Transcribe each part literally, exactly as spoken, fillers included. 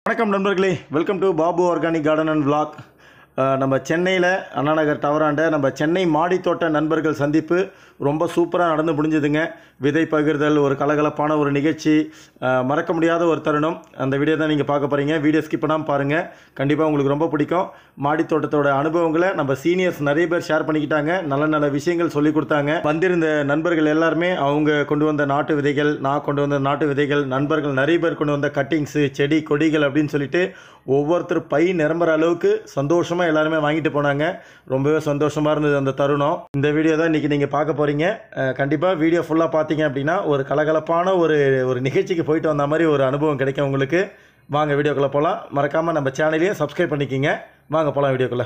வணக்கம் நண்பர்களே, welcome to Babu organic garden and vlog. நம்ம சென்னையில் அண்ணா நகர் டவராண்ட நம்ம சென்னை மாடித்தோட்ட நண்பர்கள் சந்திப்பு ரொம்ப சூப்பராக நடந்து முடிஞ்சதுங்க. விதை பகிர்தல், ஒரு கலகலப்பான ஒரு நிகழ்ச்சி, மறக்க முடியாத ஒரு தருணம். அந்த வீடியோ தான் நீங்கள் பார்க்க போகிறீங்க. வீடியோ ஸ்கிப் பண்ணாமல் பாருங்கள், கண்டிப்பாக உங்களுக்கு ரொம்ப பிடிக்கும். மாடித்தோட்டத்தோட அனுபவங்களை நம்ம சீனியர்ஸ் நிறைய பேர் ஷேர் பண்ணிக்கிட்டாங்க, நல்ல நல்ல விஷயங்கள் சொல்லி கொடுத்தாங்க. வந்திருந்த நண்பர்கள் எல்லாருமே அவங்க கொண்டு வந்த நாட்டு விதைகள், நான் கொண்டு வந்த நாட்டு விதைகள், நண்பர்கள் நிறைய பேர் கொண்டு வந்த கட்டிங்ஸு, செடி கொடிகள் அப்படின்னு சொல்லிட்டு ஒவ்வொருத்தர் பை நிரம்புற அளவுக்கு சந்தோஷமாக எல்லாருமே வாங்கிட்டு போனாங்க. ரொம்பவே சந்தோஷமாக இருந்தது அந்த தருணம். இந்த வீடியோ தான் இன்றைக்கி நீங்கள் பார்க்க போகிறீங்க. கண்டிப்பாக வீடியோ ஃபுல்லாக பார்த்தீங்க அப்படின்னா ஒரு கலகலப்பான ஒரு ஒரு நிகழ்ச்சிக்கு போயிட்டு வந்த மாதிரி ஒரு அனுபவம் கிடைக்கும் உங்களுக்கு. வாங்க வீடியோக்குள்ளே போகலாம். மறக்காமல் நம்ம சேனலையும் சப்ஸ்கிரைப் பண்ணிக்கிங்க. வாங்க போகலாம் வீடியோக்குள்ளே.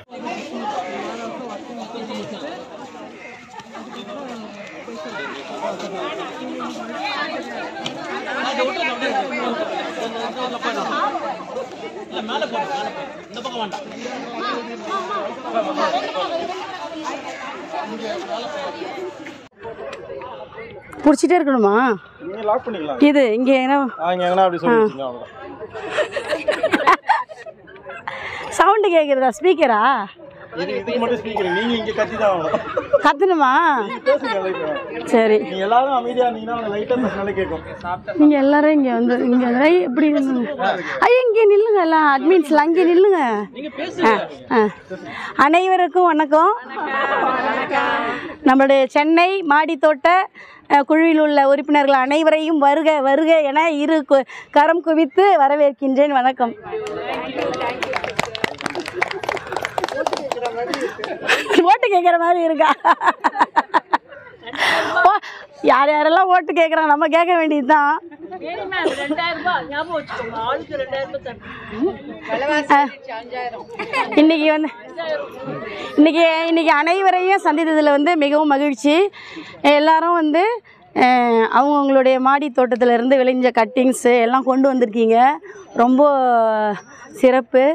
பிடிச்சிட்டே இருக்கணுமா? இது இங்கே சவுண்டு கேட்குறதா? ஸ்பீக்கரா? கத்தணுமா? சரி, நீங்க எல்லாரும் இங்க வந்து இங்க எப்படி ஐயா இங்கே நில்லுங்க, எல்லாம் அட்மின்ஸ்ல அங்கே நில்லுங்க. அனைவருக்கும் வணக்கம். நம்மளுடைய சென்னை மாடித்தோட்ட குழுவில் உள்ள உறுப்பினர்கள் அனைவரையும் வருக வருக என இரு கரம் குவித்து வரவேற்கின்றேன். வணக்கம். ஓட்டு கேட்குற மாதிரி இருக்கா? யார் யாரெல்லாம் ஓட்டு கேட்குறாங்க, நம்ம கேட்க வேண்டியது தான். இன்னைக்கு வந்து இன்னைக்கு இன்னைக்கு அனைவரையும் சந்தித்ததில் வந்து மிகவும் மகிழ்ச்சி. எல்லாரும் வந்து அவங்கவுங்களுடைய மாடி தோட்டத்திலேருந்து விளைஞ்ச கட்டிங்ஸு எல்லாம் கொண்டு வந்திருக்கீங்க. ரொம்ப சிறப்பு.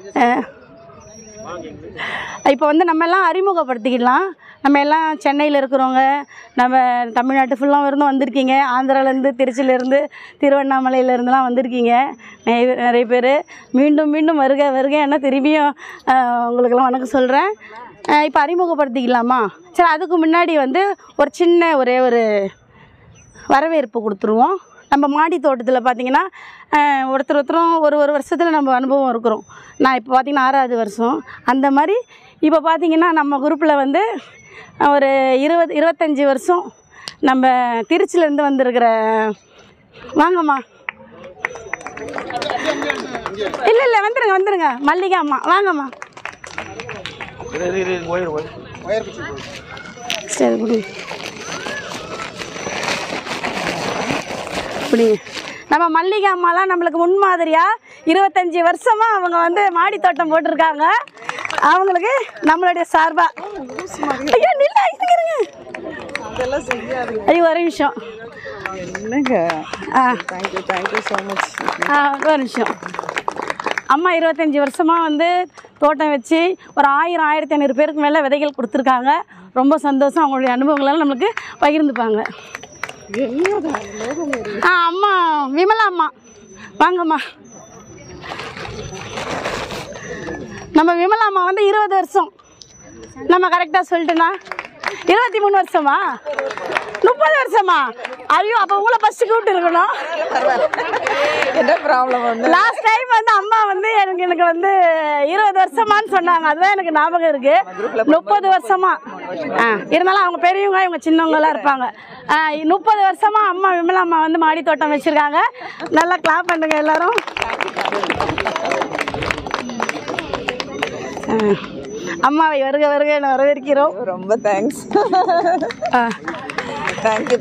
இப்போ வந்து நம்ம எல்லாம் அறிமுகப்படுத்திக்கலாம். நம்ம எல்லாம் சென்னையில் இருக்கிறவங்க, நம்ம தமிழ்நாட்டு ஃபுல்லாக இருந்து வந்திருக்கீங்க. ஆந்திராவிலேருந்து, திருச்சியிலேருந்து, திருவண்ணாமலையிலேருந்துலாம் வந்திருக்கீங்க நிறைய பேர். மீண்டும் மீண்டும் வருக வருக என்ன திரும்பியும் உங்களுக்கெல்லாம் வணக்கம் சொல்கிறேன். இப்போ அறிமுகப்படுத்திக்கலாமா? சரி, அதுக்கு முன்னாடி வந்து ஒரு சின்ன ஒரே ஒரு வரவேற்பு கொடுத்துருவோம். நம்ம மாடி தோட்டத்தில் பார்த்திங்கன்னா ஒருத்தர் ஒருத்தரும் ஒரு ஒரு வருஷத்தில் நம்ம அனுபவம் இருக்கிறோம். நான் இப்போ பார்த்திங்கன்னா ஆறாவது வருஷம். அந்த மாதிரி இப்போ பார்த்திங்கன்னா நம்ம குரூப்பில் வந்து ஒரு இருபது இருபத்தஞ்சி வருஷம் நம்ம திருச்சியிலேருந்து வந்திருக்கிற. வாங்கம்மா. இல்லை இல்லை வந்துடுங்க வந்துடுங்க மல்லிகா அம்மா வாங்கம்மா. சரி குடி. இப்படி நம்ம மல்லிகை அம்மாலாம் நம்மளுக்கு முன்மாதிரியாக இருபத்தஞ்சி வருஷமாக அவங்க வந்து மாடி தோட்டம் போட்டிருக்காங்க. அவங்களுக்கு நம்மளுடைய சார்பாக ஐயோ நில்ல ஐயோ ஒரு நிமிஷம் ஆ தேங்க்யூ தேங்க்யூ ஸோ மச். ஆ ஒரு நிமிஷம். அம்மா இருபத்தஞ்சி வருஷமாக வந்து தோட்டம் வச்சு ஒரு ஆயிரம் ஆயிரத்தி ஐநூறு பேருக்கு மேலே விதைகள் கொடுத்துருக்காங்க. ரொம்ப சந்தோஷம். அவங்களுடைய அனுபவங்களெல்லாம் நம்மளுக்கு பகிர்ந்துப்பாங்க. ஆ அம்மா விமலா அம்மா வாங்கம்மா. நம்ம விமலா அம்மா வந்து இருபது வருஷம். நம்ம கரெக்டாக சொல்லிட்டுனா இருபத்தி மூணு வருஷமா முப்பது வருஷமா? ஐயோ, அப்போ உங்களை ஃபஸ்ட்டு கூப்பிட்டு இருக்கணும். என்ன ப்ராப்ளம் வந்து லாஸ்ட் டைம் வந்து அம்மா வந்து எனக்கு எனக்கு வந்து இருபது வருஷமானு சொன்னாங்க. அதுதான் எனக்கு ஞாபகம் இருக்குது. முப்பது வருஷமா ஆ இருந்தாலும் அவங்க பெரியவங்க, இவங்க சின்னவங்களாம் இருப்பாங்க. முப்பது வருஷமா அம்மா விமலா அம்மா வந்து மாடி தோட்டம் வச்சுருக்காங்க. நல்லா கிளாப் பண்ணுங்க எல்லாரும். அம்மாவை வருக வருக வரவேற்கிறோம். ரொம்ப தேங்க்ஸ். தேங்க்யூ.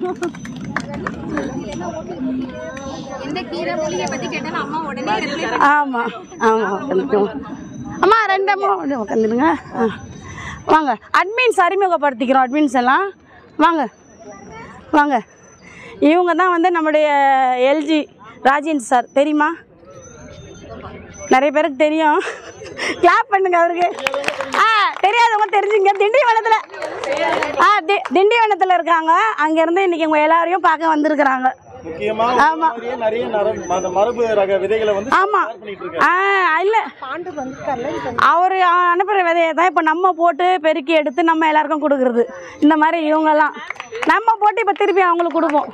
ஆமாம் ஆமாம் அம்மா ரெண்டு அம்மா உட்காந்துடுங்க. ஆ வாங்க. அட்மின்ஸ் அறிமுகப்படுத்திக்கிறோம். அட்மின்ஸ் எல்லாம் வாங்க வாங்க. இவங்க தான் வந்து நம்முடைய எல்ஜி ராஜேந்திர சார். தெரியுமா? நிறைய பேருக்கு தெரியும். கிளாப் பண்ணுங்க அவருக்கு. ஆ தெரியாதவங்க தெரிஞ்சுங்க. திண்டிவனத்தில் ஆ தி திண்டிவனத்தில் இருக்காங்க. அங்கேருந்து இன்றைக்கி உங்கள் எல்லாரையும் பார்க்க வந்திருக்கிறாங்க. முக்கியமாக ஆமாம் நிறைய மரபு ரக விதைகளை வந்து ஆமாம் ஆ இல்லை அவர் அனுப்புகிற விதையை தான் இப்போ நம்ம போட்டு பெருக்கி எடுத்து நம்ம எல்லாருக்கும் கொடுக்குறது. இந்த மாதிரி இவங்கெல்லாம் நம்ம போட்டு இப்போ திருப்பி அவங்களுக்கு கொடுப்போம்.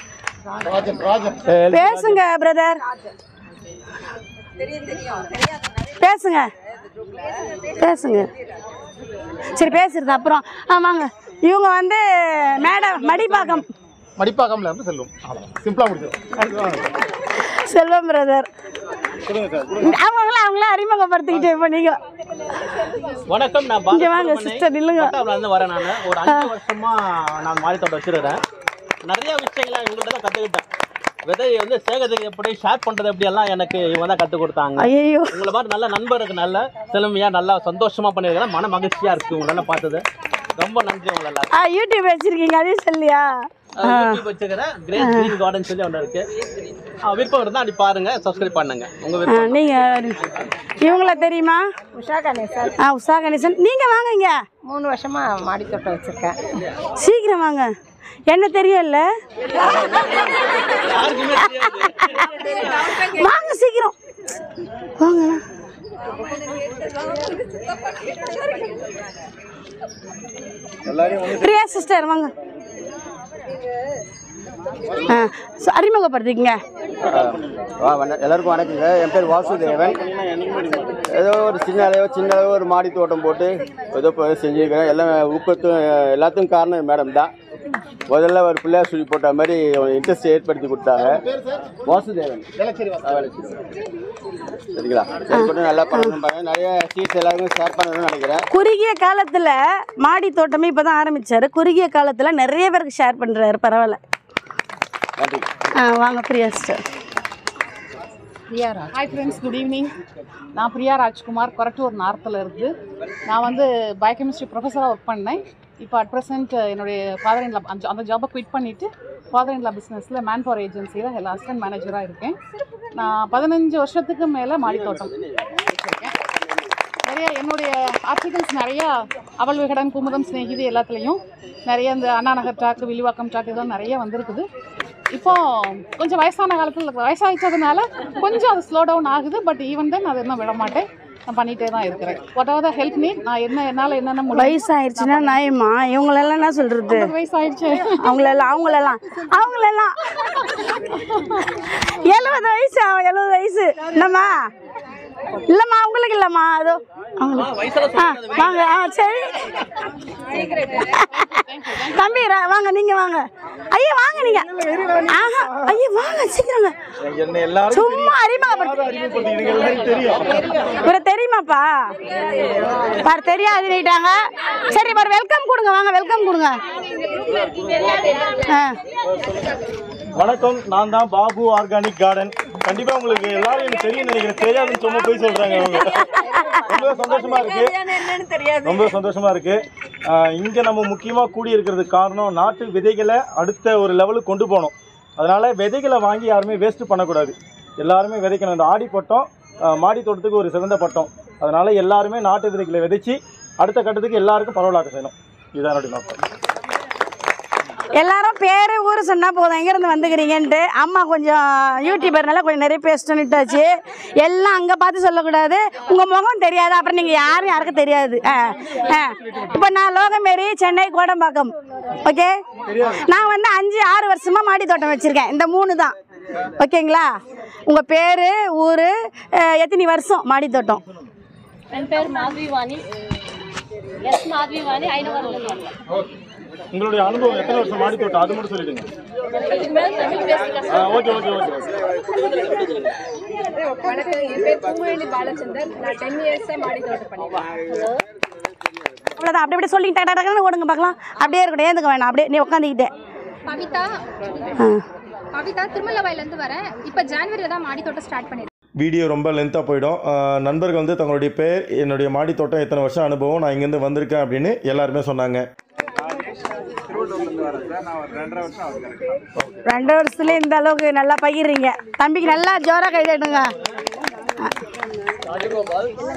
பேசுங்க பிரதர், பேசுங்க பேசுங்க சரி பேசுறது அப்புறம். ஆமாங்க, இவங்க வந்து மேடம் மடிப்பாக்கம் மடிப்பாக்கம்ல இருந்து செல்வம். சிம்பிளா முடிச்சிடும். செல்வம் பிரதர் அவங்கள அவங்கள அறிமுகப்படுத்திக்கிட்டு இப்போ நீங்க. வணக்கம், நான் இங்கே வாங்க சிஸ்டர், நில்லுங்க. இருந்து வரேன். நான் ஒரு அஞ்சு வருஷமா நான் மாடி தோட்டம் வச்சிருக்கிறேன். நிறைய விஷயங்களை இவங்கள்ட்ட தான் கற்றுக்கிட்டேன். விதையை வந்து சேகரிக்க எப்படி ஷேர் பண்ணுறது எப்படி எல்லாம் எனக்கு இவங்க தான் கற்றுக் கொடுத்தாங்க. ஐயோ, உங்களை மாதிரி நல்ல நண்பருக்கு நல்ல செழுமையாக நல்லா சந்தோஷமாக பண்ணியிருக்கேன். மன மகிழ்ச்சியாக இருக்குது உங்களெல்லாம் பார்த்தது. ரொம்ப நன்றி உங்களை எல்லாம். ஆ யூடியூப் வச்சிருக்கீங்க, அதே சொல்லியா? யூடியூப் வச்சுக்கிறேன், கிரேட் கிரீன் கார்டன் சொல்லி ஒன்று இருக்கு. விருப்பம் இருந்தால் அப்படி பாருங்க, சப்ஸ்கிரைப் பண்ணுங்க. உங்க விருப்பம். நீங்கள் இவங்கள தெரியுமா? உஷா கணேசன். ஆ உஷா கணேசன். நீங்கள் வாங்க இங்கே. மூணு வருஷமா மாடி தோட்டம் வச்சிருக்கேன். சீக்கிரம் வாங்க, என்ன தெரியல. வாங்க சீக்கிரம் வாங்க. பிரியா சிஸ்டர் வாங்க. ஆ அறிமுகப்படுத்திக்கங்க. எல்லாருக்கும் வணக்கங்க. என் பேர் வாசுதேவன். ஏதோ ஒரு சின்ன அளவு சின்ன அளவு ஒரு மாடி தோட்டம் போட்டு ஏதோ செஞ்சுருக்கிறேன். எல்லாம் ஊக்கத்தும் எல்லாத்துக்கும் காரணம் மேடம் தான். முதல்ல ஒரு பிள்ளையார் சொல்லி போட்ட மாதிரி இன்ட்ரெஸ்ட் ஏற்படுத்தி கொடுத்தாங்க. வாசுதேவன் சரிங்களா? நல்லா பண்ண நிறைய சீட்ஸ் எல்லாருமே ஷேர் பண்ணணும்னு நினைக்கிறேன். குறுகிய காலத்தில் மாடி தோட்டமே இப்போ தான் ஆரம்பித்தார். குறுகிய காலத்தில் நிறைய பேருக்கு ஷேர் பண்ணுறாரு. பரவாயில்ல, நன்றி. ஆ வாங்க Priya sister. Priya Raj. Hi friends, good evening. நான் பிரியா ராஜ்குமார், கொரட்டூர் நார்த்தில் இருந்து. நான் வந்து பயோகெமிஸ்ட்ரி ப்ரொஃபஸராக ஒர்க் பண்ணேன். இப்போ அட் ப்ரெசென்ட் என்னுடைய ஃபாதர் இன் லா அந்த அந்த ஜாபை குவிட் பண்ணிவிட்டு ஃபாதர் இன் லா பிஸ்னஸில் மேன் பவர் ஏஜென்சியில் எல்லா அசிஸ்டன்ட் மேனேஜராக இருக்கேன். நான் பதினஞ்சு வருஷத்துக்கு மேலே மாடி தோட்டம் வச்சுருக்கேன். நிறைய என்னுடைய ஆர்டிகல்ஸ் நிறையா அவள் விகடன், குமுதம், ஸ்நேகிதி எல்லாத்துலேயும் நிறைய இந்த அண்ணா நகர் டாக்கு, வில்லிவாக்கம் டாக்கு இதெல்லாம் நிறைய வந்திருக்குது. இப்போ கொஞ்சம் வயசான காலத்தில் வயசாகிச்சதுனால கொஞ்சம் அது ஸ்லோ டவுன் ஆகுது. பட் ஈவன் தென் அது இன்னும் விட மாட்டேன், நான் பண்ணிகிட்டே தான் இருக்கிறேன். What are the help need, நான் என்ன என்னால் என்னென்ன முடியும். வயசாயிடுச்சுன்னா நாயம்மா இவங்களெல்லாம் என்ன சொல்கிறது? வயசாயிடுச்சு அவங்களெல்லாம் அவங்களெல்லாம் அவங்களெல்லாம் எழுபது வயசு எழுபது வயசு இல்லைம்மா இல்லைம்மா அவங்களுக்கு இல்லைம்மா அதோ அவங்களுக்கு. ஆ வாங்க. ஆ சரி தம்பி வாங்க, நீங்கள் வாங்க. ஐயா வாங்க நீங்கள். ஆஹா ஐயா வாங்க சீக்கிரங்க. சும்மா அறிமுகப்படுத்தி இவரை தெரியுமாப்பா? பாரு தெரியாதுட்டாங்க. சரி பாரு வெல்கம் கொடுங்க, வாங்க வெல்கம் கொடுங்க. ஆ வணக்கம், நான் தான் பாபு ஆர்கானிக் கார்டன். கண்டிப்பாக உங்களுக்கு எல்லாரும் எனக்கு தெரியும் நினைக்கிறேன். தெரியாதுன்னு சும்மா போய் சொல்கிறாங்க அவங்க. ரொம்ப சந்தோஷமாக இருக்குது, ரொம்ப சந்தோஷமாக இருக்குது. இங்கே நம்ம முக்கியமாக கூடி இருக்கிறதுக்கு காரணம் நாட்டு விதைகளை அடுத்த ஒரு லெவலுக்கு கொண்டு போகணும். அதனால் விதைகளை வாங்கி யாருமே வேஸ்ட்டு பண்ணக்கூடாது, எல்லாருமே விதைக்கணும். இந்த ஆடி பட்டம் மாடி தோட்டத்துக்கு ஒரு சிறந்த பட்டம். அதனால் எல்லாருமே நாட்டு விதைகளை விதைச்சி அடுத்த கட்டத்துக்கு எல்லாருக்கும் பரவலாக்க செய்யணும். இதுதான் என்னுடைய நோக்கம். எல்லாரும் பேர் ஊர் சொன்னால் போதும், எங்கேருந்து வந்துக்கிறீங்கன்ட்டு. அம்மா கொஞ்சம் யூடியூபர்னால கொஞ்சம் நிறைய பேசிட்டுட்டாச்சு. எல்லாம் அங்கே பார்த்து சொல்லக்கூடாது, உங்கள் முகம் தெரியாது, அப்புறம் நீங்கள் யாரும் யாருக்கும் தெரியாது. ஆ ஆ இப்போ நான் லோகமேரி, சென்னை கோடம்பாக்கம். ஓகே, நான் வந்து அஞ்சு ஆறு வருஷமாக மாடி தோட்டம் வச்சுருக்கேன். இந்த மூணு தான். ஓகேங்களா? உங்கள் பேர் ஊர் எத்தனை வருஷம் மாடி தோட்டம்? என் பேர் மாதவிவாணி, எஸ் மாதவிவாணி, ஐநூறு. உங்களுடைய அனுபவம் எத்தனை வருஷம் மாடி தோட்டம் அது மட்டும் சொல்லிடுங்க. Okay okay okay. வணக்கம், என் பேர் பூங்குழலி பாலச்சந்தர். நான் டென் இயர்ஸாக மாடி தோட்டம் பண்ணிடுவேன். அவ்வளோதான், அப்படி அப்படி சொல்லிட்டு ஓடுங்க பார்க்கலாம். அப்படியே இருக்கணும், ஏந்துக்க வேணாம், அப்படியே நீ உட்காந்துக்கிட்டே. பவிதா பவிதா திருமலவாயிலேருந்து வரேன். இப்போ ஜான்வரியில் தான் மாடி தோட்டம் ஸ்டார்ட் பண்ணிடுறேன். வீடியோ ரொம்ப லென்த்தாக போயிடும். நண்பர்கள் வந்து தங்களுடைய பேர், என்னுடைய மாடி தோட்டம், எத்தனை வருஷம் அனுபவம், நான் இங்கேருந்து வந்திருக்கேன் அப்படின்னு எல்லாருமே சொன்னாங்க. ரெண்டு வருஷத்துல இந்த அளவுக்கு நல்லா பகிர்றீங்க. தம்பிக்கு நல்லா ஜோரா கை தட்டுங்க.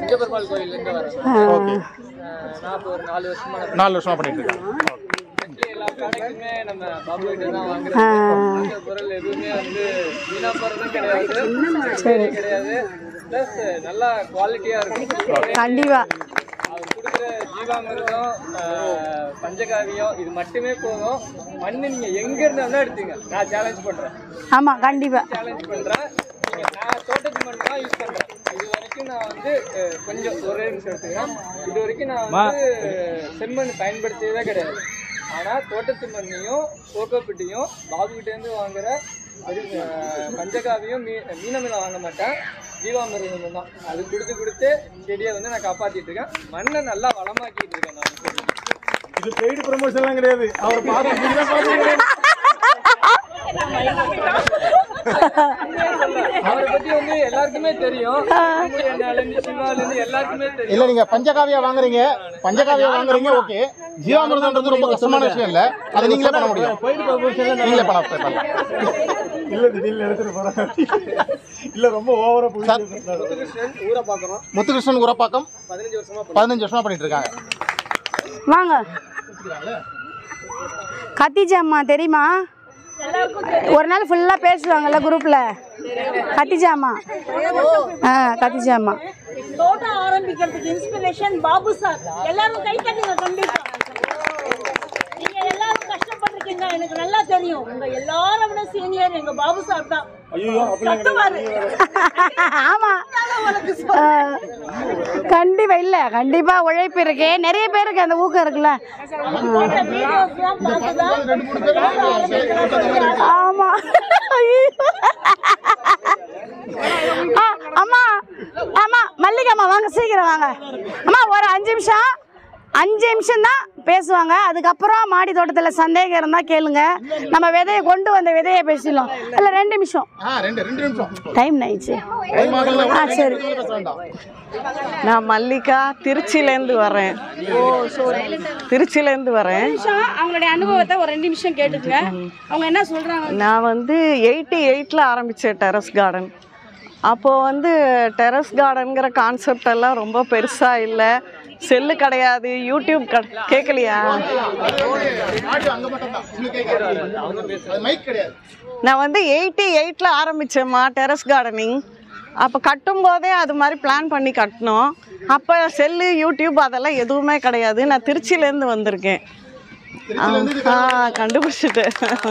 நாலு வருஷமா பண்ணிட்டு இருக்கேன். சரி நல்லா குவாலிட்டியா இருக்கும். கண்டிப்பா அவர் கொடுக்குற ஜீவாமிர்தம் பஞ்சகாவியம் இது மட்டுமே போதும். மண்ணு நீங்க எங்க இருந்தாலும் எடுத்துங்க. நான் சேலஞ்ச் பண்றேன். ஆமா கண்டிப்பா சேலஞ்ச் பண்றேன். நான் தோட்டத்து மண் தான் யூஸ் பண்றேன். இது வரைக்கும் நான் வந்து கொஞ்சம் ஒரே நிமிஷம் எடுத்துக்கிறேன். இது வரைக்கும் நான் வந்து செம்மண் பயன்படுத்தியதே கிடையாது. ஆனா தோட்டத்து மண்ணையும் கோகோப்பிட்டையும் பாபுகிட்டேருந்து வாங்குற பஞ்சகாவியம் மீ மீனமில வாங்க மாட்டேன். ஜீவாமிர்தம் தான் அது கொடுத்து கொடுத்து செடியை வந்து நான் காப்பாத்திட்டு இருக்கேன். மண்ணை நல்லா வளமாக்கிட்டு இருக்கேன். நான் இது பெய்டு ப்ரமோஷன்லாம் கிடையாது. அவர் பார்த்து அவரை பத்தி வந்து எல்லாருக்குமே தெரியும். எல்லாருக்குமே தெரியும். இல்ல நீங்க பஞ்சகாவியா வாங்குறீங்க, பஞ்சகாவியா வாங்குறீங்க ஓகே. ஜீவாமிர்தம்ன்றது ரொம்ப கஷ்டமான விஷயம் இல்ல, அதை நீங்களே பண்ண முடியும். நீங்களே பண்ண இல்ல திடீர்னு எடுத்துட்டு போறேன். இல்ல ரொம்ப ஓவரா போய் ஊரை பார்க்கறோம். முத்துகிருஷ்ணன் ஊரப்பாக்கம் பதினஞ்சு வருஷமா பதினஞ்சு வருஷமா பண்ணிட்டு இருக்காங்க. வாங்க கத்திஜா அம்மா தெரியுமா? ஒரு நாள் ஃபுல்லாக பேசுவாங்கல்ல குரூப்பில். கத்திஜா அம்மா. ஆ கத்திஜா அம்மா. தோட்டம் ஆரம்பிக்கிறதுக்கு இன்ஸ்பிரேஷன் பாபு சார். எல்லாரும் கை தட்டுங்க. கண்டிப்பா நீங்க எல்லாரும் கஷ்டப்பட்டிருக்கீங்க, எனக்கு நல்லா தெரியும். உங்க எல்லாரும் விட சீனியர் எங்க பாபு சார் தான். ஆமா கண்டிப்பா இல்ல கண்டிப்பா உழைப்பு இருக்கு. நிறைய பேருக்கு அந்த ஊக்கம் இருக்குல்ல. ஆமா அம்மா ஆமா மல்லிகாம்மா வாங்க சீக்கிரம் வாங்க அம்மா. ஒரு அஞ்சு நிமிஷம் அஞ்சு நிமிஷம் தான் பேசுவாங்க. அதுக்கப்புறம் மாடி தோட்டத்தில் சந்தேகம் இருந்தால் கேளுங்க. நம்ம விதையை கொண்டு வந்த விதையை பேசிடலாம். இல்லை ரெண்டு நிமிஷம் டைம் ஆயிடுச்சு. ஆ சரி. நான் மல்லிகா திருச்சியிலேருந்து வரேன். ஓ சோரி திருச்சியிலேருந்து வரேன். அவங்களுடைய அனுபவத்தை ஒரு ரெண்டு நிமிஷம் கேட்டுக்குங்க. அவங்க என்ன சொல்கிறாங்க? நான் வந்து எயிட்டி எயிட்டில் ஆரம்பித்தேன் டெரஸ் கார்டன். அப்போது வந்து டெரஸ் கார்டனுங்கிற கான்செப்ட் எல்லாம் ரொம்ப பெருசாக இல்லை. செல்லு கிடையாது, யூடியூப் கேட்கலையா? நான் வந்து எயிட்டி எயிட்டில் ஆரம்பித்தேம்மா டெரஸ் கார்டனிங். அப்போ கட்டும்போதே அது மாதிரி பிளான் பண்ணி கட்டினோம். அப்போ செல்லு யூடியூப் அதெல்லாம் எதுவுமே கிடையாது. நான் திருச்சியிலேருந்து வந்திருக்கேன். ஆ கண்டுபிடிச்சிட்டு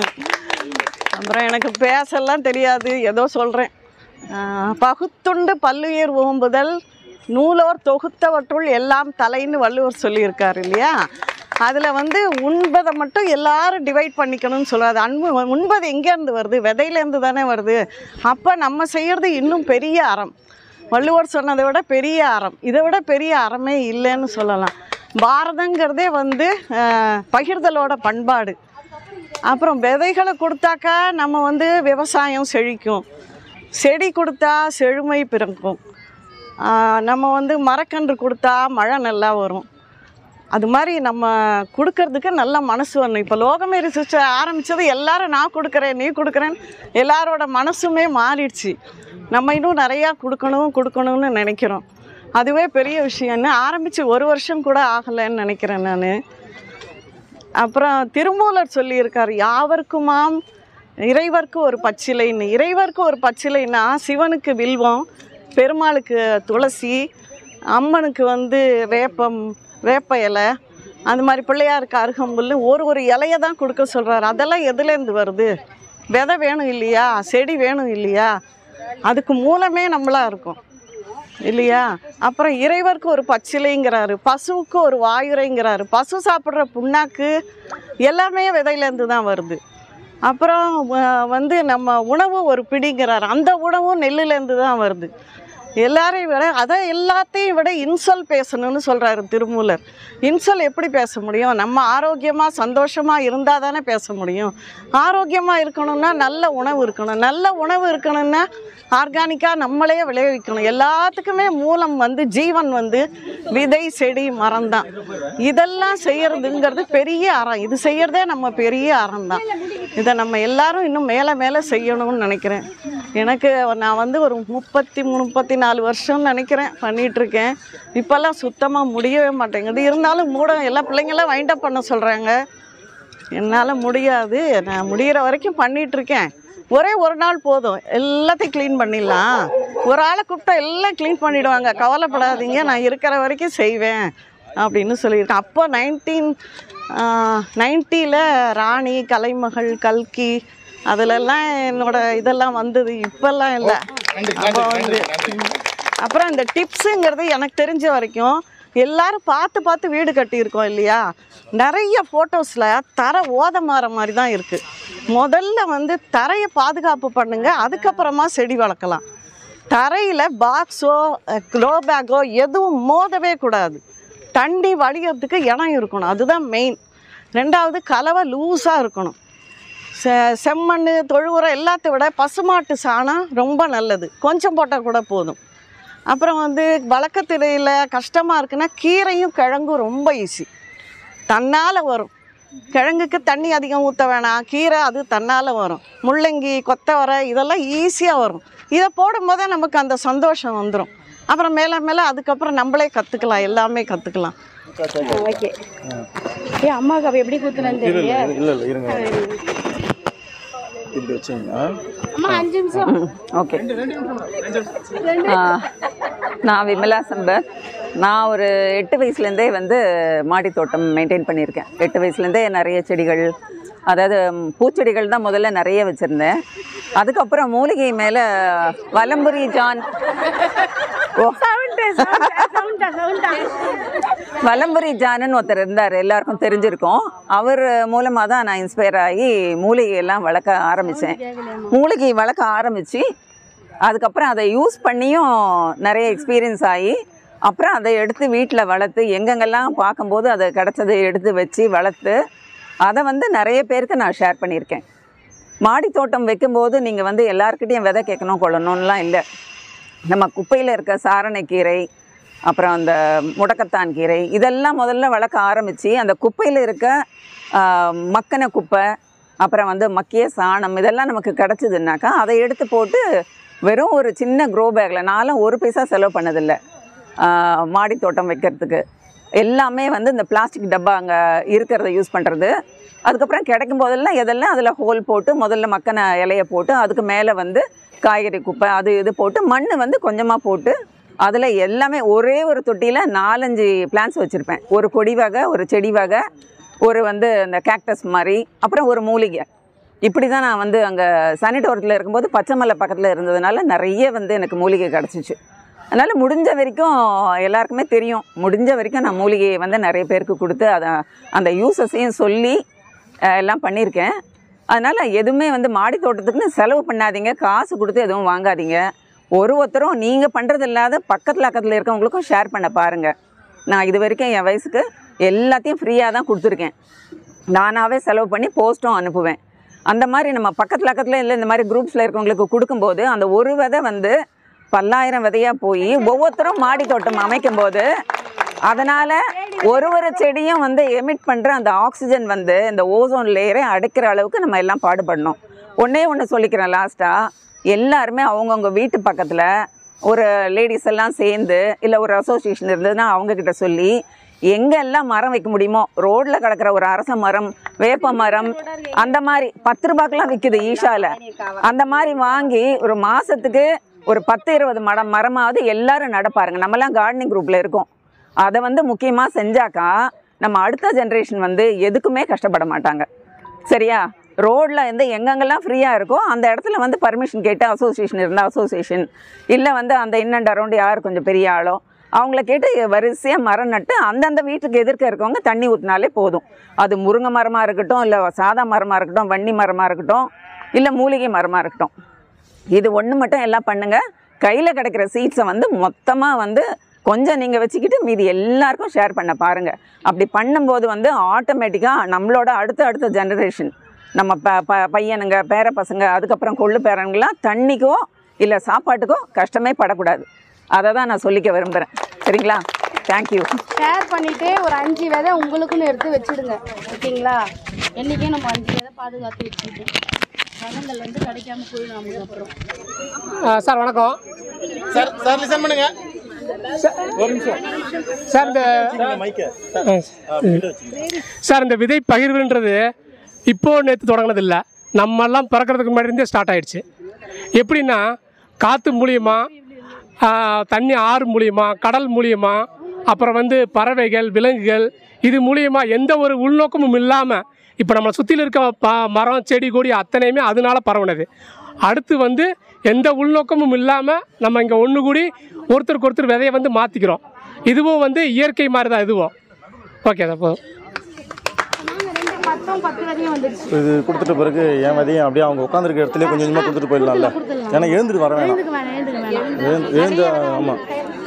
அப்புறம் எனக்கு பேசலாம் தெரியாது, ஏதோ சொல்கிறேன். பகுத்துண்டு பல்லுயிர் ஓம்புதல் நூலோர் தொகுத்தவற்றுள் எல்லாம் தலைன்னு வள்ளுவர் சொல்லியிருக்காரு இல்லையா? அதில் வந்து உண்பதை மட்டும் எல்லாரும் டிவைட் பண்ணிக்கணும்னு சொல்கிறாரு. அன்பு உண்பது எங்கேருந்து வருது? விதையிலேருந்து தானே வருது. அப்போ நம்ம செய்கிறது இன்னும் பெரிய அறம். வள்ளுவர் சொன்னதை விட பெரிய அறம், இதை விட பெரிய அறமே இல்லைன்னு சொல்லலாம். பாரதங்கிறதே வந்து பகிர்தலோட பண்பாடு. அப்புறம் விதைகளை கொடுத்தாக்கா நம்ம வந்து விவசாயம் செழிக்கும். செடி கொடுத்தா செழுமை பிறக்கும். நம்ம வந்து மரக்கன்று கொடுத்தா மழை நல்லா வரும். அது மாதிரி நம்ம கொடுக்கறதுக்கு நல்ல மனசு வரணும். இப்போ லோகமே ரிசர்ச் ஆரம்பித்தது எல்லாரும் நான் கொடுக்குறேன் நீ கொடுக்குறேன்னு எல்லாரோட மனசுமே மாறிடுச்சு. நம்ம இன்னும் நிறையா கொடுக்கணும் கொடுக்கணும்னு நினைக்கிறோம். அதுவே பெரிய விஷயம்னு ஆரம்பித்து ஒரு வருஷம் கூட ஆகலைன்னு நினைக்கிறேன் நான். அப்புறம் திருமூலர் சொல்லியிருக்கார், யாவர்க்குமாம் இறைவர்க்கு ஒரு பச்சிலைன்னு. இறைவர்க்கு ஒரு பச்சிலைன்னா சிவனுக்கு வில்வம், பெருமாளுக்கு துளசி, அம்மனுக்கு வந்து வேப்பம் வேப்ப இலை, அந்த மாதிரி பிள்ளையாருக்கு அருகம்புல், ஒரு ஒரு இலையை தான் கொடுக்க சொல்கிறார். அதெல்லாம் எதுலேருந்து வருது? விதை வேணும் இல்லையா, செடி வேணும் இல்லையா, அதுக்கு மூலமே நம்மளாக இருக்கும் இல்லையா? அப்புறம் இறைவருக்கு ஒரு பச்சிலைங்கிறாரு, பசுவுக்கு ஒரு வாயுரைங்கிறாரு. பசு சாப்பிட்ற புண்ணாக்கு எல்லாமே விதையிலேருந்து தான் வருது. அப்புறம் வந்து நம்ம உணவு ஒரு பிடிங்கிறாரு, அந்த உணவும் நெல்லுலேருந்து தான் வருது. எல்லாரையும் விட அதை எல்லாத்தையும் விட இன்சொல் பேசணும்னு சொல்கிறாரு திருமூலர். இன்சொல் எப்படி பேச முடியும்? நம்ம ஆரோக்கியமாக சந்தோஷமாக இருந்தால் தானே பேச முடியும். ஆரோக்கியமாக இருக்கணும்னா நல்ல உணவு இருக்கணும். நல்ல உணவு இருக்கணும்னா ஆர்கானிக்காக நம்மளே விளைவிக்கணும். எல்லாத்துக்குமே மூலம் வந்து ஜீவன் வந்து விதை செடி மரம் தான். இதெல்லாம் செய்கிறதுங்கிறது பெரிய அறம். இது செய்கிறதே நம்ம பெரிய அறம் தான். இதை நம்ம எல்லாரும் இன்னும் மேலே மேலே செய்யணும்னு நினைக்கிறேன். எனக்கு நான் வந்து ஒரு முப்பத்தி மூணு முப்பத்தி நாலு வருஷம் நினைக்கிறேன் பண்ணிகிட்ருக்கேன். இப்போல்லாம் சுத்தமாக முடியவே மாட்டேங்குது. இருந்தாலும் மூட எல்லா பிள்ளைங்களாம் வைண்ட் அப் பண்ண சொல்கிறாங்க. என்னால் முடியாது, நான் முடிகிற வரைக்கும் பண்ணிகிட்ருக்கேன். ஒரே ஒரு நாள் போதும், எல்லாத்தையும் க்ளீன் பண்ணிடலாம். ஒரு ஆளை கூப்பிட்டா எல்லாம் க்ளீன் பண்ணிவிடுவாங்க, கவலைப்படாதீங்க, நான் இருக்கிற வரைக்கும் செய்வேன் அப்படின்னு சொல்லியிருக்கேன். அப்போ நைன்டீன் நைன்ட்டியில் ராணி, கலைமகள், கல்கி அதிலெல்லாம் என்னோட இதெல்லாம் வந்தது. இப்போல்லாம் இல்லை. அப்போ வந்து அப்புறம் இந்த டிப்ஸுங்கிறது எனக்கு தெரிஞ்ச வரைக்கும் எல்லாரும் பார்த்து பார்த்து வீடு கட்டியிருக்கோம் இல்லையா, நிறைய ஃபோட்டோஸில் தரை ஓத மாற மாதிரி தான் இருக்குது. முதல்ல வந்து தரையை பாதுகாப்பு பண்ணுங்க, அதுக்கப்புறமா செடி வளர்க்கலாம். தரையில் பாக்ஸோ க்ளோ பேக்கோ எதுவும் மோதவே கூடாது. தண்ணி வடிகிறதுக்கு இடம் இருக்கணும், அதுதான் மெயின். ரெண்டாவது கலவை லூஸாக இருக்கணும். செ செம்மண், தொழு உரம் எல்லாத்த விட பசுமாட்டு சாணம் ரொம்ப நல்லது, கொஞ்சம் போட்டால் கூட போதும். அப்புறம் வந்து வழக்கத்திலையில் கஷ்டமாக இருக்குன்னா கீரையும் கிழங்கும் ரொம்ப ஈஸி, தன்னால் வரும். கிழங்குக்கு தண்ணி அதிகம் ஊற்ற வேணாம், கீரை அது தன்னால் வரும். முள்ளங்கி, கொத்தவரை இதெல்லாம் ஈஸியாக வரும். இதை போடும்போதே நமக்கு அந்த சந்தோஷம் வந்துடும். அப்புறம் மேலே மேலே அதுக்கப்புறம் நம்மளே கற்றுக்கலாம், எல்லாமே கற்றுக்கலாம். ஓகே. ஏ அம்மாவுக்கு அப்போ எப்படி குத்துனேன்னு தெரியல. இல்லை இல்லை இருங்க, இப்படி வச்சுங்க. அம்மா அஞ்சு நிமிஷம். ஓகே. நான் விமலா சம்பத். நான் ஒரு எட்டு வயசுலேருந்தே வந்து மாடி தோட்டம் மெயின்டைன் பண்ணியிருக்கேன். எட்டு வயசுலேருந்தே நிறைய செடிகள், அதாவது பூச்செடிகள் தான் முதல்ல நிறைய வச்சுருந்தேன். அதுக்கப்புறம் மூலிகை மேலே வலம்புரி ஜான் வலம்புரி ஜானுன்னு ஒருத்தர் இருந்தார், எல்லாருக்கும் தெரிஞ்சிருக்கும். அவர் மூலமாக தான் நான் இன்ஸ்பயர் ஆகி மூலிகையெல்லாம் வளர்க்க ஆரம்பித்தேன். மூலிகை வளர்க்க ஆரம்பித்து அதுக்கப்புறம் அதை யூஸ் பண்ணியும் நிறைய எக்ஸ்பீரியன்ஸ் ஆகி அப்புறம் அதை எடுத்து வீட்டில் வளர்த்து எங்கெங்கெல்லாம் பார்க்கும்போது அதை கிடச்சதை எடுத்து வச்சு வளர்த்து அதை வந்து நிறைய பேருக்கு நான் ஷேர் பண்ணியிருக்கேன். மாடி தோட்டம் வைக்கும்போது நீங்கள் வந்து எல்லாருக்கிட்டையும் விதை கேட்கணும் கொள்ளணும்லாம் இல்லை. நம்ம குப்பையில் இருக்க சாரணைக்கீரை, அப்புறம் அந்த முடக்கத்தான் கீரை இதெல்லாம் முதல்ல வளர்க்க ஆரம்பித்து அந்த குப்பையில் இருக்க மக்கின குப்பை, அப்புறம் வந்து மக்கிய சாணம் இதெல்லாம் நமக்கு கிடச்சிதுன்னாக்கா அதை எடுத்து போட்டு வெறும் ஒரு சின்ன க்ரோ பேக்கில், நானும் ஒரு பைசா செலவு பண்ணதில்லை மாடி தோட்டம் வைக்கிறதுக்கு. எல்லாமே வந்து இந்த பிளாஸ்டிக் டப்பா அங்கே இருக்கிறத யூஸ் பண்ணுறது. அதுக்கப்புறம் கிடைக்கும் போதெல்லாம் எதெல்லாம் அதில் ஹோல் போட்டு முதல்ல மக்கின இலையை போட்டு அதுக்கு மேலே வந்து காய்கறி குப்பை அது இது போட்டு மண் வந்து கொஞ்சமாக போட்டு அதில் எல்லாமே ஒரே ஒரு தொட்டியில் நாலஞ்சு பிளான்ஸ் வச்சுருப்பேன். ஒரு கொடி வகை, ஒரு செடி வகை, ஒரு வந்து இந்த கேக்டஸ் மாதிரி, அப்புறம் ஒரு மூலிகை. இப்படி தான் நான் வந்து அங்கே சனிடோரத்தில் இருக்கும்போது பச்சைமலை பக்கத்தில் இருந்ததுனால நிறைய வந்து எனக்கு மூலிகை கிடச்சிச்சு. அதனால் முடிஞ்ச வரைக்கும் எல்லாருக்குமே தெரியும், முடிஞ்ச வரைக்கும் நான் மூலிகையை வந்து நிறைய பேருக்கு கொடுத்து அதை அந்த யூசஸையும் சொல்லி எல்லாம் பண்ணியிருக்கேன். அதனால் எதுவுமே வந்து மாடி தோட்டத்துக்குன்னு செலவு பண்ணாதீங்க, காசு கொடுத்து எதுவும் வாங்காதீங்க. ஒரு ஒருத்தரும் நீங்கள் பண்ணுறது இல்லாத பக்கத்தில் பக்கத்தில் இருக்கவங்களுக்கும் ஷேர் பண்ண பாருங்கள். நான் இது வரைக்கும் என் வயசுக்கு எல்லாத்தையும் ஃப்ரீயாக தான் கொடுத்துருக்கேன். நானாகவே செலவு பண்ணி போஸ்ட்டும் அனுப்புவேன். அந்த மாதிரி நம்ம பக்கத்தில் பக்கத்தில் இல்லை இந்த மாதிரி குரூப்ஸில் இருக்கவங்களுக்கு கொடுக்கும்போது அந்த ஒரு விதை வந்து பல்லாயிரம் விதையாக போய் ஒவ்வொருத்தரும் மாடி தோட்டம் அமைக்கும்போது அதனால் ஒரு ஒரு செடியும் வந்து எமிட் பண்ணுற அந்த ஆக்சிஜன் வந்து இந்த ஓசோன் லேயரை அடைக்கிற அளவுக்கு நம்ம எல்லாம் பாடுபடணும். ஒன்றே ஒன்று சொல்லிக்கிறேன் லாஸ்ட்டாக, எல்லாருமே அவங்கவுங்க வீட்டு பக்கத்தில் ஒரு லேடிஸ் எல்லாம் சேர்ந்து இல்லை ஒரு அசோசியேஷன் இருந்ததுன்னா அவங்கக்கிட்ட சொல்லி எங்கெல்லாம் மரம் வைக்க முடியுமோ, ரோட்டில் கிடக்கிற ஒரு அரச மரம், வேப்ப மரம், அந்த மாதிரி பத்து ரூபாய்க்கெலாம் விற்குது ஈஷாவில், அந்த மாதிரி வாங்கி ஒரு மாதத்துக்கு ஒரு பத்து இருபது மரம் மரமாவது எல்லாரும் நடப்பாருங்க. நம்மலாம் கார்டனிங் குரூப்பில் இருக்கோம். அதை வந்து முக்கியமாக செஞ்சாக்கா நம்ம அடுத்த ஜென்ரேஷன் வந்து எதுக்குமே கஷ்டப்பட மாட்டாங்க. சரியா? ரோட்டில் வந்து எங்கெங்கெல்லாம் ஃப்ரீயாக இருக்கோ அந்த இடத்துல வந்து பர்மிஷன் கேட்டு அசோசியேஷன் இருந்தால் அசோசியேஷன், இல்லை வந்து அந்த இன் அண்ட் அரௌண்ட் யார் கொஞ்சம் பெரிய ஆளோ அவங்கள கேட்டு வரிசையாக மரம் நட்டு அந்தந்த வீட்டுக்கு எதிர்க்க இருக்கவங்க தண்ணி ஊற்றினாலே போதும். அது முருங்கை மரமாக இருக்கட்டும், இல்லை சாதா மரமாக இருக்கட்டும், வன்னி மரமாக இருக்கட்டும், இல்லை மூலிகை மரமாக இருக்கட்டும், இது ஒன்று மட்டும் எல்லாம் பண்ணுங்கள். கையில் கிடைக்கிற சீட்ஸை வந்து மொத்தமாக வந்து கொஞ்சம் நீங்கள் வச்சுக்கிட்டு மீதி எல்லாருக்கும் ஷேர் பண்ண பாருங்கள். அப்படி பண்ணும்போது வந்து ஆட்டோமேட்டிக்காக நம்மளோட அடுத்த அடுத்த ஜெனரேஷன், நம்ம ப ப பையனுங்க பேர பசங்க அதுக்கப்புறம் கொள்ளு பேரனுங்களாம் தண்ணிக்கோ இல்லை சாப்பாட்டுக்கோ கஷ்டமே படக்கூடாது. அதை தான் நான் சொல்லிக்க விரும்புகிறேன். சரிங்களா? தேங்க்யூ. ஷேர் பண்ணிவிட்டு ஒரு அஞ்சு விதை உங்களுக்குன்னு எடுத்து வச்சுடுங்க. ஓகேங்களா? என்றைக்கே நம்ம அஞ்சு விதை பாதுகாத்து வச்சுக்கிட்டோம், பழங்கள் வந்து கிடைக்காம போயிடும் நமக்கு. அப்புறம் சார் வணக்கம் சார். சார் லிசன் பண்ணுங்க ஒரு நிமிஷம் சார். இந்த சார் இந்த விதை பகிர்வுன்றது இப்போது நேற்று தொடங்கினதில்லை, நம்மெல்லாம் பிறக்கிறதுக்கு முன்னாடி இருந்தே ஸ்டார்ட் ஆகிடுச்சு. எப்படின்னா காற்று மூலியமாக, தண்ணி ஆறு மூலியமாக, கடல் மூலியமாக, அப்புறம் வந்து பறவைகள் விலங்குகள் இது மூலியமாக எந்த ஒரு உள்நோக்கமும் இல்லாமல் இப்போ நம்மளை சுற்றியில் இருக்க ப மரம் செடி கொடி அத்தனையுமே அதனால் பரவுனது. அடுத்து வந்து எந்த உள்நோக்கமும் இல்லாமல் நம்ம இங்கே ஒன்று கூடி ஒருத்தருக்கு ஒருத்தர் விதையை வந்து மாற்றிக்கிறோம். இதுவும் வந்து இயற்கை மாதிரி தான் இதுவும். ஓகே தான் போதும். இது கொடுத்துட்ட பிறகு என் விதையும் அப்படியே அவங்க உட்காந்துருக்க இடத்துல கொஞ்சம் கொஞ்சமாக கொடுத்துட்டு போயிடலாம்ல. ஏன்னா எழுந்துட்டு வர வேணாம், எழுந்து எழுந்து ஆமாம்.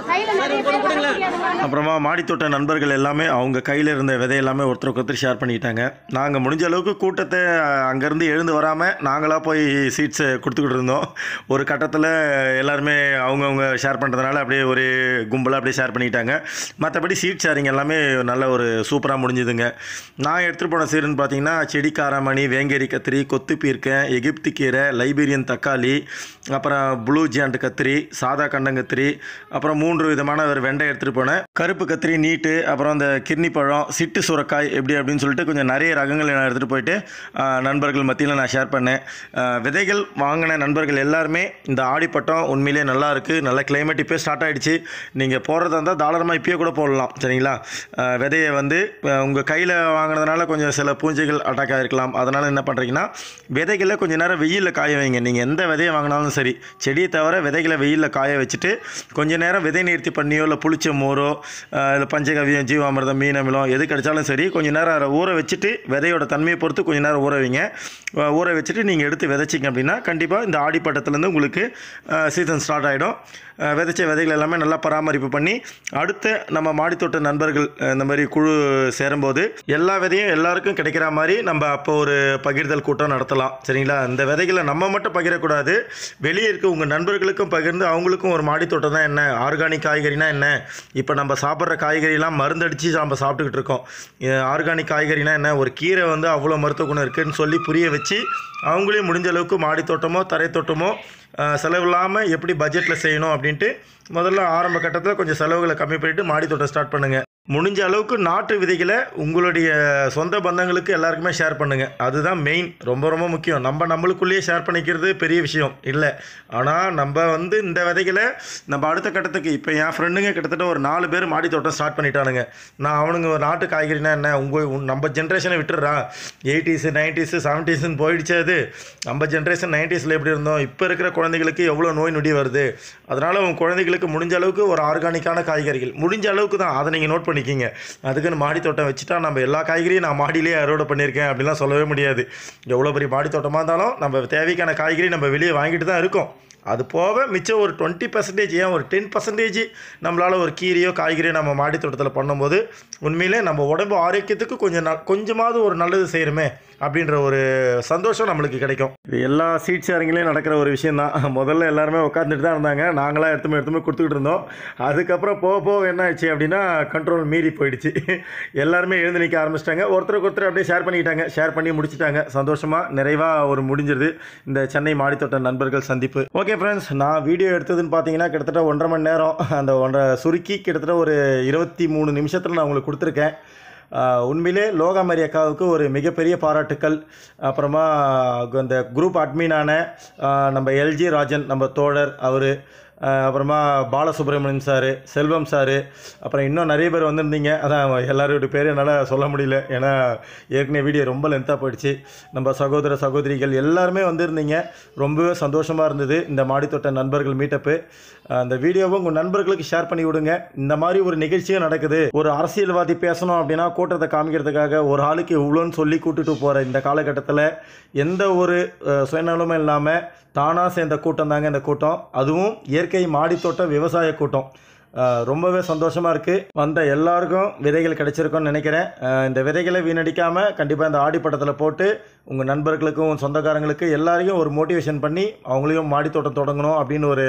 அப்புறமா மாடித்தோட்ட நண்பர்கள் எல்லாமே அவங்க கையில் இருந்த விதை எல்லாமே ஒருத்தருக்கு ஒருத்தர் ஷேர் பண்ணிக்கிட்டாங்க. நாங்கள் முடிஞ்ச அளவுக்கு கூட்டத்தை அங்கேருந்து எழுந்து வராமல் நாங்களாக போய் சீட்ஸை கொடுத்துக்கிட்டு இருந்தோம். ஒரு கட்டத்தில் எல்லாருமே அவங்கவுங்க ஷேர் பண்ணுறதுனால அப்படியே ஒரு கும்பலாக அப்படியே ஷேர் பண்ணிக்கிட்டாங்க. மற்றபடி சீட் ஷேரிங் எல்லாமே நல்ல ஒரு சூப்பராக முடிஞ்சுதுங்க. நான் எடுத்துகிட்டு போன சீருன்னு பார்த்தீங்கன்னா செடிக்காரமணி, வேங்கேரி கத்திரி, கொத்து பீர்க்கன், எகிப்து கீரை, லைபீரியன் தக்காளி, அப்புறம் ப்ளூ ஜியாண்ட் கத்திரி, சாதா கண்டங்கத்திரி, அப்புறம் மூன்று விதமான ஒரு வெண்டை எடுத்துகிட்டு போனேன். கருப்பு கத்திரி, நீட்டு, அப்புறம் அந்த கிர்னி பழம், சிட்டு சுரக்காய் எப்படி அப்படின்னு சொல்லிட்டு கொஞ்சம் நிறைய ரகங்கள் நான் எடுத்துகிட்டு போயிட்டு நண்பர்கள் மத்தியில் நான் ஷேர் பண்ணேன். விதைகள் வாங்கின நண்பர்கள் எல்லாருமே இந்த ஆடிப்பட்டம் உண்மையிலே நல்லா இருக்குது, நல்ல கிளைமேட் இப்போ ஸ்டார்ட் ஆகிடுச்சு, நீங்கள் போடுறதா இருந்தால் தாராளமாக இப்பயே கூட போடலாம் சரிங்களா. விதையை வந்து உங்கள் கையில் வாங்கினதுனால கொஞ்சம் சில பூஞ்சைகள் அட்டாக் ஆகிருக்கலாம். அதனால் என்ன பண்ணுறீங்கன்னா விதைகளை கொஞ்சம் நேரம் வெயிலில் காய வைங்க. நீங்கள் எந்த விதையை வாங்கினாலும் சரி, செடியை தவிர விதைகளை வெயிலில் காய வச்சுட்டு கொஞ்சம் நேரம் விதை நிறுத்தி பண்ணியோ இல்லை புளிச்ச மோரோ இல்லை பஞ்சகவியம், ஜீவாமிர்தம், மீன் அமிலம் எது கிடைச்சாலும் சரி கொஞ்சம் நேரம் அதை ஊற வச்சுட்டு விதையோட தன்மையை பொறுத்து கொஞ்சம் நேரம் ஊற வைங்க. ஊற வச்சுட்டு நீங்கள் எடுத்து விதைச்சிங்க அப்படின்னா கண்டிப்பாக இந்த ஆடிப்பட்டத்துலேருந்து உங்களுக்கு சீசன் ஸ்டார்ட் ஆகிடும். விதைச்ச விதைகள் எல்லாமே நல்லா பராமரிப்பு பண்ணி அடுத்த நம்ம மாடித்தோட்ட நண்பர்கள் இந்த மாதிரி குழு சேரும்போது எல்லா விதையும் எல்லாருக்கும் கிடைக்கிற மாதிரி நம்ம அப்போ ஒரு பகிர்தல் கூட்டம் நடத்தலாம் சரிங்களா. இந்த விதைகளை நம்ம மட்டும் பகிரக்கூடாது, வெளியே இருக்க உங்கள் நண்பர்களுக்கும் பகிர்ந்து அவங்களுக்கும் ஒரு மாடித்தோட்டம் தான் என்ன, ஆர்கானிக் காய்கறினா என்ன, இப்போ நம்ம சாப்பிட்ற காய்கறிலாம் மருந்தடிச்சு நம்ம சாப்பிட்டுக்கிட்டு இருக்கோம், ஆர்கானிக் காய்கறினா என்ன, ஒரு கீரை வந்து அவ்வளோ மருத்துவ குணம் இருக்குதுன்னு சொல்லி புரிய வச்சு அவங்களையும் முடிஞ்ச அளவுக்கு மாடித்தோட்டமோ தரைத்தோட்டமோ செலவு இல்லாமல் எப்படி பட்ஜெட்டில் செய்யணும் அப்படின்ட்டு முதல்ல ஆரம்ப கட்டத்தில் கொஞ்சம் செலவுகளை கம்மி பண்ணிவிட்டு மாடித்தோட்டம் ஸ்டார்ட் பண்ணுங்கள். முடிஞ்ச அளவுக்கு நாட்டு விதைகளை உங்களுடைய சொந்த பந்தங்களுக்கு எல்லாருக்குமே ஷேர் பண்ணுங்கள். அதுதான் மெயின், ரொம்ப ரொம்ப முக்கியம். நம்ம நம்மளுக்குள்ளேயே ஷேர் பண்ணிக்கிறது பெரிய விஷயம் இல்லை, ஆனால் நம்ம வந்து இந்த விதைகளை நம்ம அடுத்த கட்டத்துக்கு இப்போ என் ஃப்ரெண்டுங்க கிட்டத்தட்ட ஒரு நாலு பேர் மாடி தோட்டம் ஸ்டார்ட் பண்ணிட்டானுங்க. நான் அவனுங்க ஒரு நாட்டு காய்கறினா என்ன, உங்கள் நம்ம ஜென்ரேஷனை விட்டுடுறா, எயிட்டிஸு நைன்டிஸு செவன்டீஸுன்னு போயிடுச்சு. அது நம்ம ஜென்ரேஷன் நைன்டிஸில் எப்படி இருந்தோம், இப்போ இருக்கிற குழந்தைகளுக்கு எவ்வளோ நோய் நொடி வருது. அதனால் உங்கள் குழந்தைகளுக்கு முடிஞ்ச அளவுக்கு ஒரு ஆர்கானிக்கான காய்கறிகள் முடிஞ்ச அளவுக்கு தான், அதை நீங்கள் நோட் பண்ணிக்கிங்க. அதுக்குன்னு மாடி தோட்டம் வச்சுட்டா நம்ம எல்லா காய்கறியும் நான் மாடியிலே அறுவடை பண்ணியிருக்கேன் அப்படிலாம் சொல்லவே முடியாது. எவ்வளோ பெரிய மாடி தோட்டமாக இருந்தாலும் நம்ம தேவைக்கான காய்கறி நம்ம வெளியே வாங்கிட்டு தான் இருக்கோம். அது போக மிச்சம் ஒரு டுவெண்ட்டி பர்சன்டேஜ் ஏன் ஒரு டென் பர்சன்டேஜ் நம்மளால் ஒரு கீரையோ காய்கறியோ நம்ம மாடி தோட்டத்தில் பண்ணும்போது உண்மையிலே நம்ம உடம்பு ஆரோக்கியத்துக்கு கொஞ்சம் ந கொஞ்சமாவது ஒரு நல்லது செய்கிறோமே அப்படின்ற ஒரு சந்தோஷம் நம்மளுக்கு கிடைக்கும். இது எல்லா சீட் ஷேரிங்லேயும் நடக்கிற ஒரு விஷயம் தான். முதல்ல எல்லாருமே உட்காந்துட்டு தான் இருந்தாங்க, நாங்களாம் எடுத்துமே எடுத்துமே கொடுத்துக்கிட்டு இருந்தோம். அதுக்கப்புறம் போக போக என்ன ஆச்சு அப்படின்னா கண்ட்ரோல் மீறி போயிடுச்சு. எல்லாருமே எழுந்து நிற்க ஆரம்பிச்சிட்டாங்க, ஒருத்தருக்கு ஒருத்தர் அப்படியே ஷேர் பண்ணிக்கிட்டாங்க, ஷேர் பண்ணி முடிச்சுட்டாங்க. சந்தோஷமாக நிறைவாக ஒரு முடிஞ்சிருது இந்த சென்னை மாடித்தோட்ட நண்பர்கள் சந்திப்பு. ஓகே ஃப்ரெண்ட்ஸ், நான் வீடியோ எடுத்ததுன்னு பார்த்தீங்கன்னா கிட்டத்தட்ட ஒன்றரை மணி நேரம், அந்த ஒன்றரை சுருக்கி கிட்டத்தட்ட ஒரு இருபத்தி மூணு நிமிஷத்தில் நான் உங்களுக்கு கொடுத்துருக்கேன். உண்மையிலே லோகாமரி அக்காவுக்கு ஒரு மிகப்பெரிய பாராட்டுக்கள். அப்புறமா அந்த குரூப் அட்மினான நம்ம எல்ஜி ராஜன் நம்ம தோழர் அவர், அப்புறமா பாலசுப்ரமணியன் சார், செல்வம் சார், அப்புறம் இன்னும் நிறைய பேர் வந்திருந்தீங்க. அதான் எல்லாரோட பேர் என்னால் சொல்ல முடியல, ஏன்னா ஏற்கனவே வீடியோ ரொம்ப லென்த்தாக போயிடுச்சு. நம்ம சகோதர சகோதரிகள் எல்லாருமே வந்திருந்தீங்க, ரொம்பவே சந்தோஷமாக இருந்தது இந்த மாடித்தோட்ட நண்பர்கள் மீட்டப்பு. அந்த வீடியோவை உங்கள் நண்பர்களுக்கு ஷேர் பண்ணி விடுங்க. இந்த மாதிரி ஒரு நிகழ்ச்சியும் நடக்குது. ஒரு அரசியல்வாதி பேசணும் அப்படின்னா கூட்டத்தை காமிக்கிறதுக்காக ஒரு ஆளுக்கு இவ்வளோன்னு சொல்லி கூட்டுட்டு போகிற இந்த காலகட்டத்தில் எந்த ஒரு சுயநலமும் இல்லாமல் தானாக சேர்ந்த கூட்டம் தாங்க இந்த கூட்டம். அதுவும் இயற்கை மாடித்தோட்டம் விவசாய கூட்டம். ரொம்பவே சந்தோஷமாக இருக்குது. வந்த எல்லாருக்கும் விதைகள் கிடைச்சிருக்கும்னு நினைக்கிறேன். இந்த விதைகளை வீணடிக்காமல் கண்டிப்பாக இந்த ஆடிப்பட்டத்தில் போட்டு உங்கள் நண்பர்களுக்கும் சொந்தக்காரங்களுக்கு எல்லாரையும் ஒரு மோட்டிவேஷன் பண்ணி அவங்களையும் மாடித்தோட்டம் தொடங்கணும் அப்படின்னு ஒரு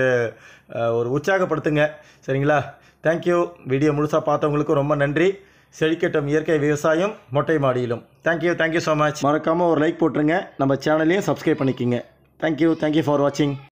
ஒரு உற்சாகப்படுத்துங்க சரிங்களா. தேங்க்யூ. வீடியோ முழுசாக பார்த்தவங்களுக்கு ரொம்ப நன்றி. செழிக்கட்டும் இயற்கை விவசாயம் மொட்டை மாடியிலும். Thank you thank you so much. மறக்காமல் ஒரு லைக் போட்டுருங்க, நம்ம சேனலையும் சப்ஸ்கிரைப் பண்ணிக்கிங்க. தேங்க்யூ தேங்க்யூ ஃபார் வாட்சிங்.